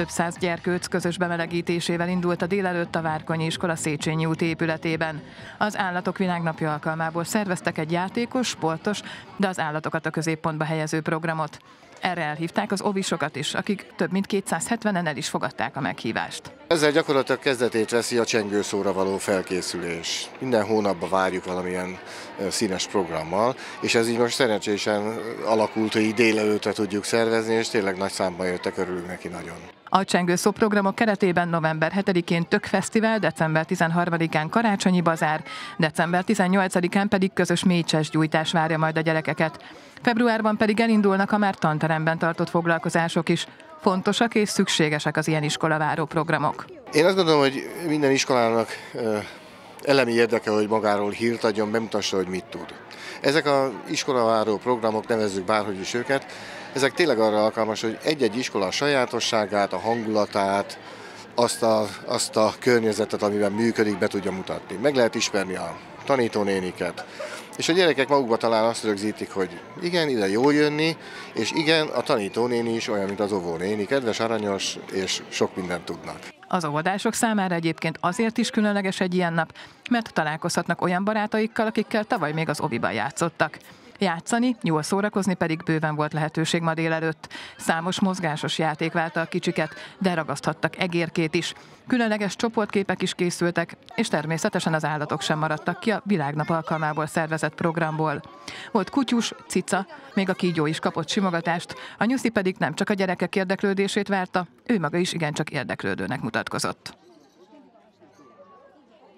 Több száz gyerkőc közös bemelegítésével indult a délelőtt a Várkonyi iskola Széchenyi út épületében. Az Állatok Világnapja alkalmából szerveztek egy játékos, sportos, de az állatokat a középpontba helyező programot. Erre elhívták az óvisokat is, akik több mint 270-en el is fogadták a meghívást. Ezzel gyakorlatilag kezdetét veszi a csengőszóra való felkészülés. Minden hónapban várjuk valamilyen színes programmal, és ez így most szerencsésen alakult, hogy így délelőtre tudjuk szervezni, és tényleg nagy számban jöttek, örülünk neki nagyon. A csengőszó programok keretében november 7-én Tökfesztivál, december 13-án Karácsonyi Bazár, december 18-án pedig közös méhcsesgyújtás várja majd a gyerekeket. Februárban pedig elindulnak a már tanteremben tartott foglalkozások is. Fontosak és szükségesek az ilyen iskolaváró programok. Én azt gondolom, hogy minden iskolának elemi érdeke, hogy magáról hírt adjon, bemutassa, hogy mit tud. Ezek az iskolaváró programok, nevezzük bárhogy is őket, ezek tényleg arra alkalmas, hogy egy-egy iskola sajátosságát, a hangulatát, azt a környezetet, amiben működik, be tudja mutatni. Meg lehet ismerni a tanítónéniket. És a gyerekek magukba talán azt rögzítik, hogy igen, ide jó jönni, és igen, a tanítónéni is olyan, mint az óvónéni, kedves, aranyos, és sok mindent tudnak. Az óvodások számára egyébként azért is különleges egy ilyen nap, mert találkozhatnak olyan barátaikkal, akikkel tavaly még az oviban játszottak. Játszani, jól szórakozni pedig bőven volt lehetőség ma délelőtt. Számos mozgásos játék várta a kicsiket, de ragaszthattak egérkét is. Különleges csoportképek is készültek, és természetesen az állatok sem maradtak ki a Világnap alkalmából szervezett programból. Volt kutyus, cica, még a kígyó is kapott simogatást, a nyuszi pedig nem csak a gyerekek érdeklődését várta, ő maga is igencsak érdeklődőnek mutatkozott.